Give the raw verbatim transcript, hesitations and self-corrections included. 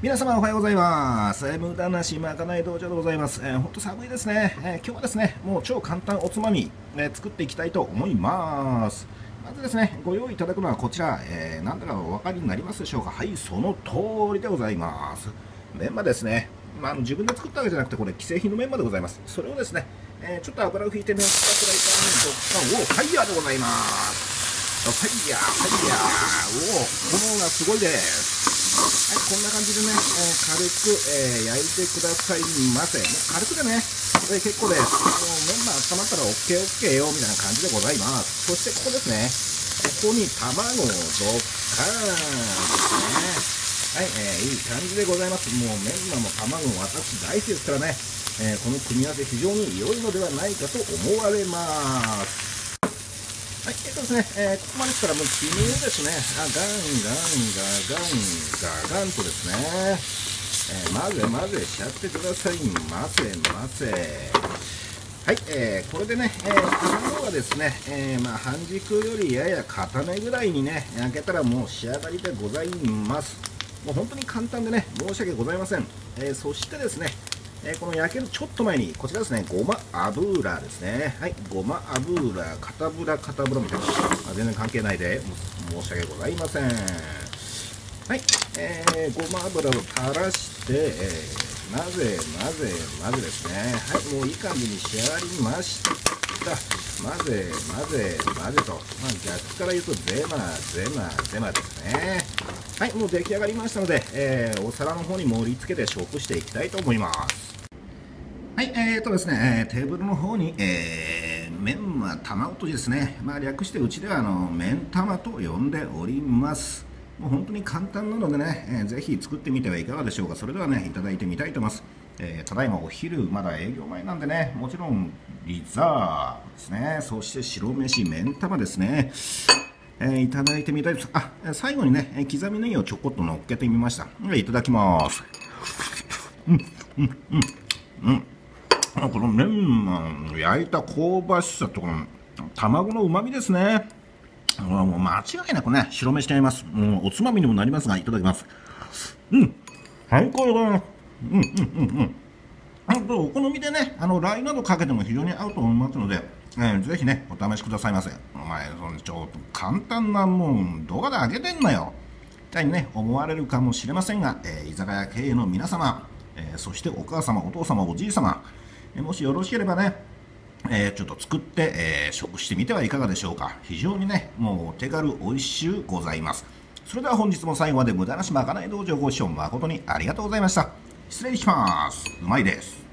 皆様おはようございます。えー無駄なしまかない道場でございます。えー、ほんと寒いですね、えー。今日はですね、もう超簡単おつまみ、えー作っていきたいと思います。まずですね、ご用意いただくのはこちら、えー、なんだかお分かりになりますでしょうか。はい、その通りでございます。メンマですね。まあ、あの自分で作ったわけじゃなくて、これ既製品のメンマでございます。それをですね、えーちょっと油を引いて熱したフライパンにドッカンをファイヤーでございます。ファイヤー、ファイヤー、おお、炎がすごいです。はい、こんな感じでね、えー軽く、えー焼いてくださいませ。もう軽くでね、これ結構です。もうメンマ温まったら オーケーオーケー よみたいな感じでございます。そしてここですね、ここに卵をドッカーンですね。はい、えーいい感じでございます。もうメンマも卵も私大好きですからね、えーこの組み合わせ非常に良いのではないかと思われます。はい、えっとですね、えーここまでしたらもう記入ですね。あ、ガンガンガガンガガンとですね、えー混ぜ混ぜしちゃってくださいませませ。はい、えーこれでね、えー卵はですね、えーまあ、半熟よりやや固めぐらいにね、焼けたらもう仕上がりでございます。もう本当に簡単でね、申し訳ございません。えーそしてですね、えーこの焼けるちょっと前に、こちらですね、ごま油ですね。はい、ごま油、片油、片油みたいな。あ全然関係ないで、申し訳ございません。はい、えー、ごま油を垂らして、えー、混ぜ、混ぜ、混ぜですね。はい、もういい感じに仕上がりました。混ぜ、混ぜ、混ぜと。まあ、逆から言うと、ゼマ、ゼマ、ゼマですね。はい、もう出来上がりましたので、えー、お皿の方に盛り付けて食していきたいと思います。はい、えーとですね、テーブルの方に、えー、メンマ卵とじですね、まあ、略してうちではあのメン玉と呼んでおります。もう本当に簡単なのでね、えー、ぜひ作ってみてはいかがでしょうか。それではね、いただいてみたいと思います。えー、ただいまお昼、まだ営業前なんでね、もちろんリザーですね、そして白飯、メン玉ですね。えー、いただいてみたいです。あ、最後にね、刻みネギをちょこっと乗っけてみました。いただきます。うん、うん、うん、うん。このメンマの焼いた香ばしさとこの卵のうまみですね。もう間違いなくね、白飯に合います。もうおつまみにもなりますが、いただきます。うん、最高でございます。うん、うん、うん、うん。あと、お好みでね、あの、ラー油などかけても非常に合うと思いますので、えー、ぜひね、お試しくださいませ。お前、そのちょっと簡単なもん、動画であげてんのよ。みたいにね、思われるかもしれませんが、えー、居酒屋経営の皆様、えー、そしてお母様、お父様、おじい様、えー、もしよろしければね、えー、ちょっと作って、えー、食してみてはいかがでしょうか。非常にね、もう手軽美味しゅうございます。それでは本日も最後まで無駄なしまかない道場ご視聴誠にありがとうございました。失礼します。うまいです。